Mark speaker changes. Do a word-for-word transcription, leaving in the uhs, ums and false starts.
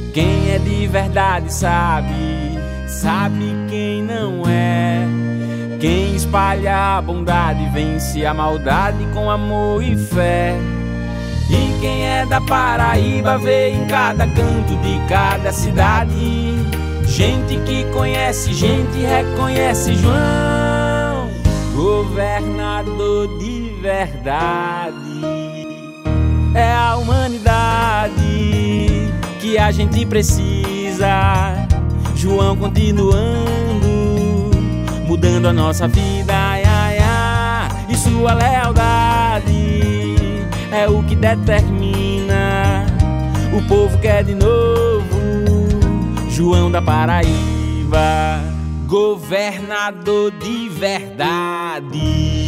Speaker 1: Quem é de verdade sabe, sabe quem não é. Quem espalha a bondade vence a maldade com amor e fé. E quem é da Paraíba vê em cada canto de cada cidade gente que conhece, gente reconhece João, governador de verdade. É a humanidade que a gente precisa, João continuando, mudando a nossa vida, ai, ai, ai. E sua lealdade é o que determina o povo quer de novo João da Paraíba, governador de verdade.